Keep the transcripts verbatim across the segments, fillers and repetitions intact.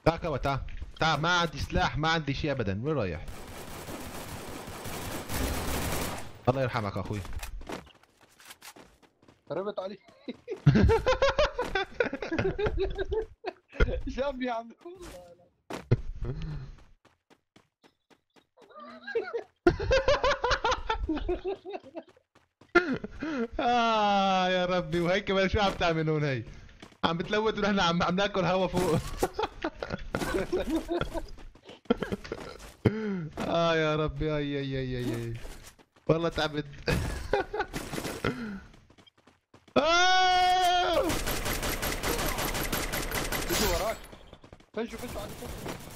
تعال كوا تعال تعال، ما عندي سلاح ما عندي شيء ابدا. وين رايح؟ الله يرحمك اخوي. ربط علي. شاب يا عم والله. آه يا ربي، وهي كمان شو عم تعملون؟ هي عم بتلوت ونحن عم عم ناكل هوا فوق. اه يا ربي، اي اي اي اي اي والله تعبت. آه! بيجي وراك. فنشو فنشو على الفوق.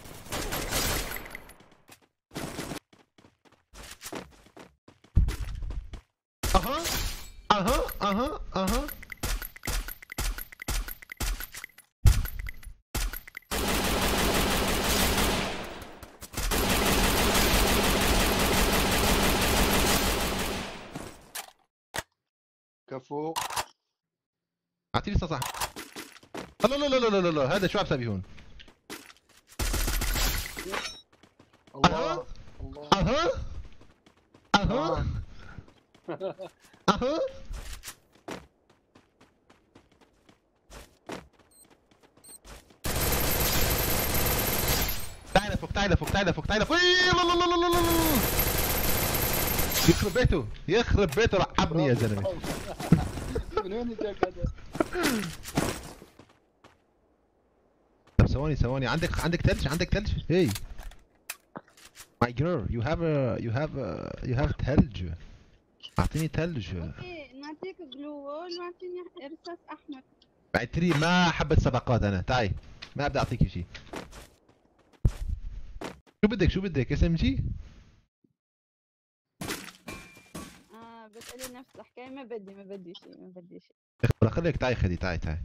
اها اها اها اها كفو. اعطيني صح. لا لا لا لا لا لا، هذا شو عم تسوي هون؟ الله الله. اها اها اها. تعال فوق تعال فوق تعال فوق تعال فوق. لا لا لا لا لا لا، يخرب بيته يخرب بيته، رعبني يا زلمه. من وين جاك هذا؟ طب ثواني ثواني، عندك عندك ثلج عندك ثلج؟ هي My girl, you have a you have a you have ثلج. اعطيني ثلج. اوكي نعطيك جلو وول واعطيني رصاص احمر. بعت لي، ما حبة صداقات انا. تعي ما بدي اعطيك شيء. شو بدك شو بدك اس ام جي؟ اه بتقولي نفس الحكايه. ما بدي ما بدي شيء ما بدي شيء. خليك تعي خدي تعي تعي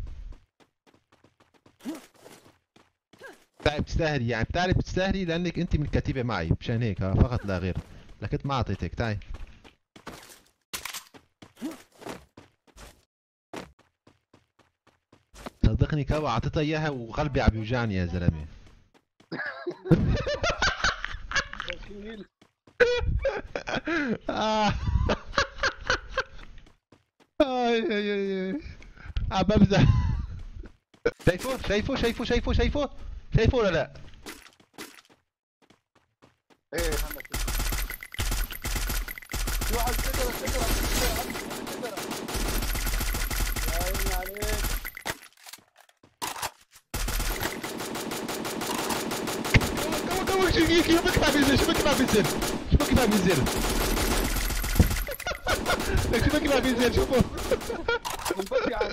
تعي. بتستاهلي يعني، بتعرف بتستاهلي لانك انت من الكتيبة معي، مشان هيك ها، فقط لا غير. لكن ما اعطيتك. تعي صدقني كوا اعطيتها اياها وقلبي عم يوجعني يا زلمه. بخيل. آه. اي اي اي عم بمزح. شايفه شايفه شايفه شايفه شايفه شايفه ولا لا؟ ايه هلا في واحد شجرة شجرة شجرة. يا عيني عليك. كم كم شو شو بك ما بينزل؟ شو بك ما بينزل؟ شو بك ما بينزل؟ لك شو بك ما بينزل؟ شوفوا منبكي عن.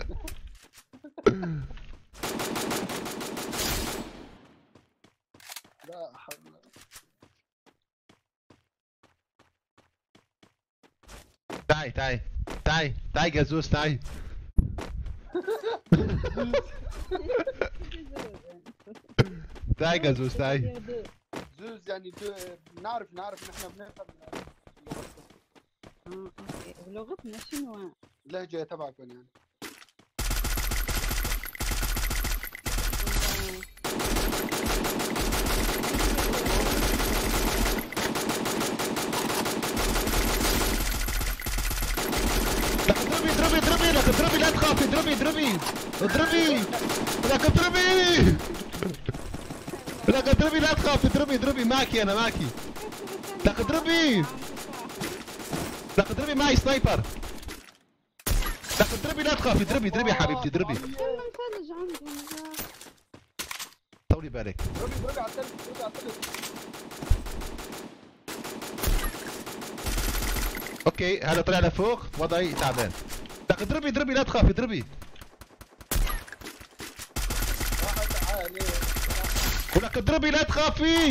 لا حول. تعي تعي تعي تعي جازوس تعي. تعي جازوس تعي. زوز يعني دو... نعرف نعرف نحن بنفهم اه اوكي. بلغتنا شنو؟ اللهجة تبعكم يعني. اضربي اضربي اضربي لك اضربي، لا تخافي، اضربي اضربي اضربي لك اضربي لك اضربي، لا تخافي، اضربي اضربي معك، انا معك. لك اضربي لك اضربي معي سنايبر. لك اضربي لا تخافي، اضربي اضربي يا حبيبتي اضربي. لما نفرج عندهم. طولي بالك. اضربي اضربي على الثلج اضربي على الثلج. اوكي هذا طلع لفوق، وضعي تعبان. لك اضربي اضربي لا تخافي اضربي. واحد عالي. ولك اضربي لا تخافي.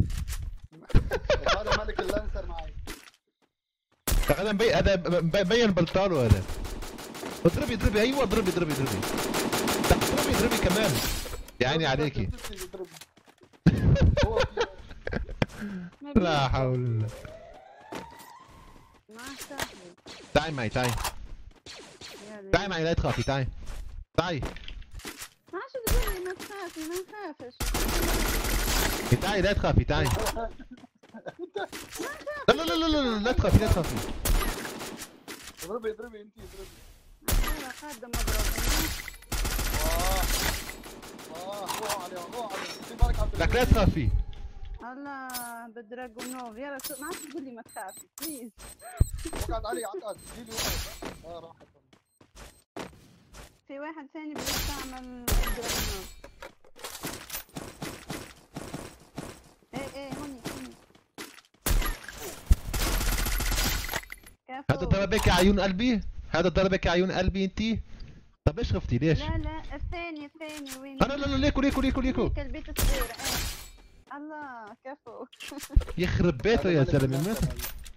هذا ملك اللانسر معي. هذا مبين، هذا مبين بلطانه هذا. اضربي اضربي، ايوه اضربي اضربي اضربي. لك اضربي اضربي كمان. يا عيني عليكي. لا حول الله. ما سهل. تعي معي تعي تعي معي لا تخافي. تعي تعي. ما شو تقول لي ما تخاف. تخافي ما نخافش. تعالي لا تخافي تعالي. لا لا لا لا لا لا تخافي لا تخافي. اضربي اضربي انت اضربي. انا قاعده مضروبه. اه اه روح عليها روح عليها. في بالك عبد لك لا تخافي. الله بالدراجونوف يا رسول ما عادش تقول لي ما تخافي بليز. وقعد علي عقد جيلي وقعد. اه راحت. في واحد ثاني بيستعمل الدراجونوف. ايه ايه هوني هوني. هذا ضربك يا عيون قلبي؟ هذا ضربك يا عيون قلبي انتي؟ طب ايش خفتي ليش؟ لا لا الثاني الثاني وين؟ لا لا لا ليكو ليكو ليكو ليكو. هيك البيت الصغيرة ايه. الله كفو. يخرب بيته يا زلمه مات.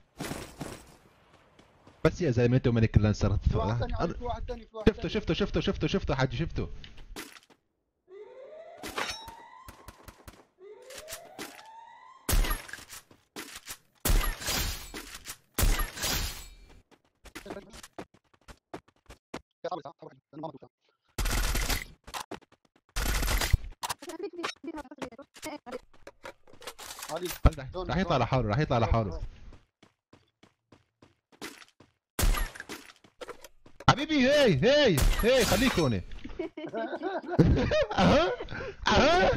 بس يا زلمه انتوا ملك اللانسر. في واحد ثاني علي، في واحد ثاني في واحد شفته شفته شفته شفته شفته حاجي شفته. راح يطلع لحاله راح يطلع لحاله. حبيبي هي هي هي خليك هون. اها اها.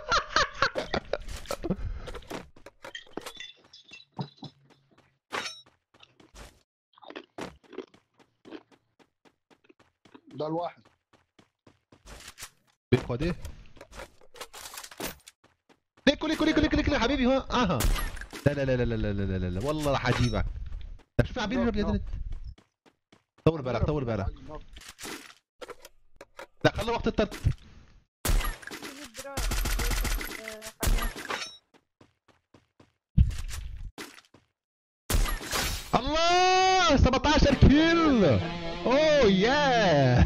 ده الواحد بيقعد ليكو ليكو ليكو ليكو ليكو حبيبي هون. اها لا لا لا لا لا لا لا لا لا والله راح اجيبك. شوف عم بيضرب يا زلمه. طول بالك طول بالك. لا خلوا وقت الترت. الله سبعطعش كيل. اوه ياه.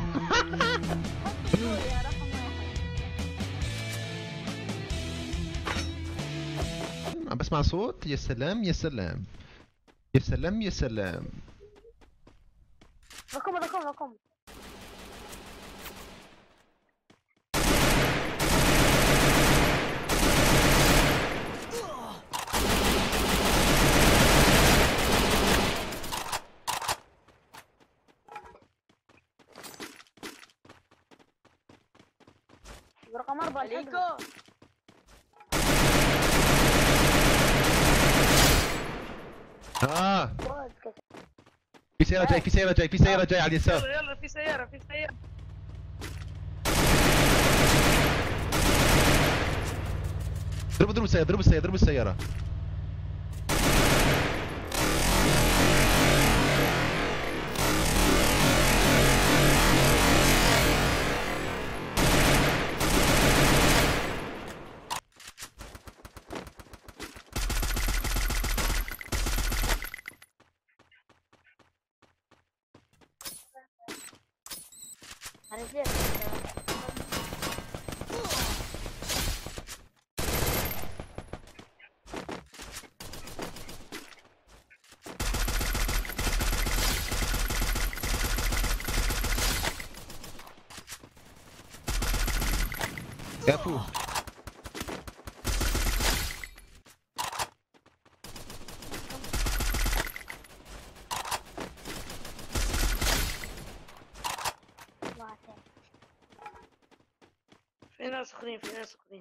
عم بسمع صوت. يا سلام يا سلام يا سلام يا سلام. رقم رقم رقم. رقم أربعة عليكم. اه في سيارة جاي في سيارة جاي في سيارة جاي على اليسار. يلا يلا في سيارة في سيارة. ضربوا ضربوا السيارة ضربوا السيارة ضربوا السيارة. كفو. في ناس اخرين في ناس اخرين.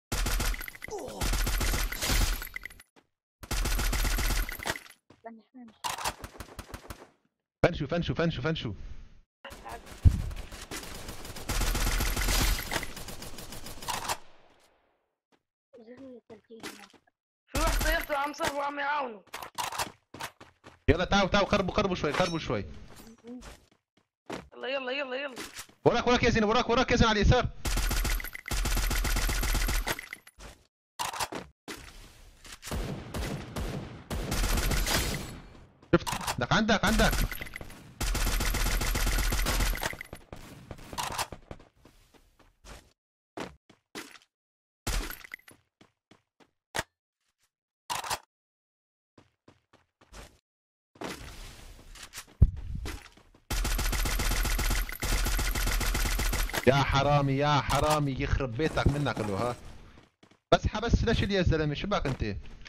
فنشو فنشو فنشو فنشو. في واحد سيارته عم صاحبه وعم يعاونه. يلا تعالوا تعالوا قربوا قربوا شوي قربوا شوي. يلا يلا يلا يلا. وراك وراك يا زين وراك وراك يا زين على اليسار. شفت لك عندك عندك. يا حرامي يا حرامي يخرب بيتك منك له ها. بس حبسنا شو يا زلمه شو بك انت؟